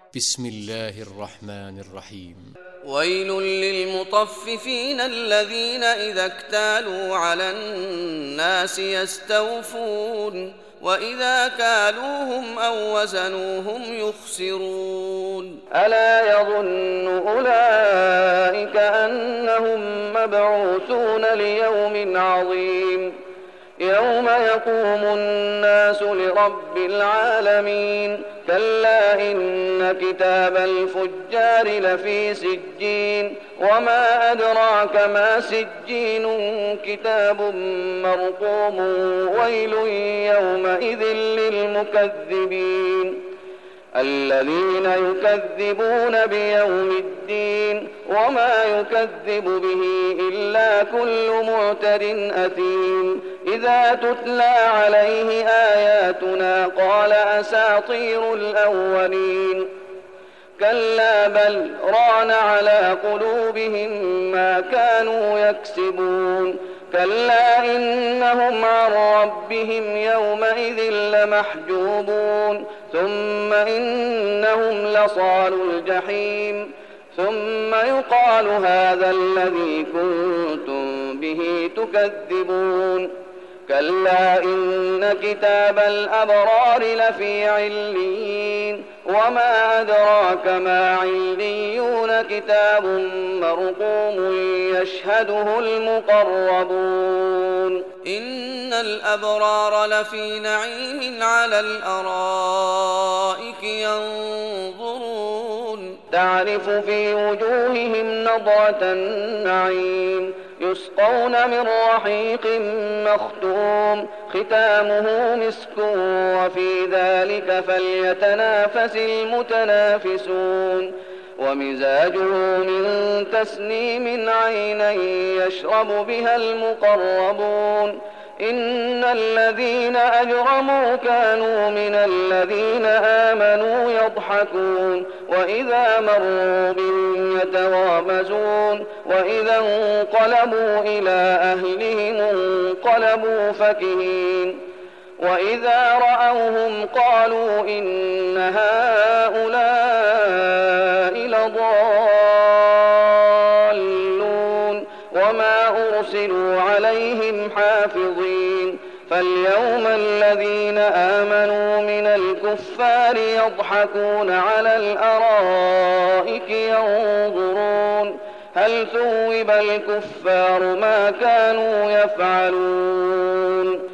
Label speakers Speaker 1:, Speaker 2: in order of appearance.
Speaker 1: بسم الله الرحمن الرحيم.
Speaker 2: ويل للمطففين الذين إذا اكتالوا على الناس يستوفون وإذا كالوهم أو وزنوهم يخسرون. ألا يظن أولئك أنهم مبعوثون ليوم عظيم يوم يقوم الناس لرب العالمين. كلا إن كتاب الفجار لفي سجين وما أدراك ما سجين كتاب مرقوم ويل يومئذ للمكذبين الذين يكذبون بيوم الدين وما يكذب به إلا كل معتد أثيم. إذا تتلى عليه آياتنا قال أساطير الأولين. كلا بل ران على قلوبهم ما كانوا يكسبون. كلا إنهم عن ربهم يومئذ لمحجوبون ثم إنهم لصالوا الجحيم ثم يقال هذا الذي كنتم به تكذبون. كلا إن كتاب الأبرار لفي عليين وما أدراك ما عليون كتاب مرقوم يشهده المقربون. إن الأبرار لفي نعيم على الأرائك ينظرون تعرف في وجوههم نضرة النعيم يسقون من رحيق مختوم ختامه مسك وفي ذلك فليتنافس المتنافسون. ومزاجه من تسنيم عينا يشرب بها المقربون. إن الذين أجرموا كانوا من الذين آمنوا يضحكون وإذا مروا بهم يتغامزون وإذا انقلبوا إلى أهلهم انقلبوا فكهين. وإذا رأوهم قالوا إن هؤلاء لضالون وما أرسلوا عليهم حافظين. فاليوم الذين آمنوا من الكفار يضحكون على الأرائك ينظرون هل ثوب الكفار ما كانوا يفعلون.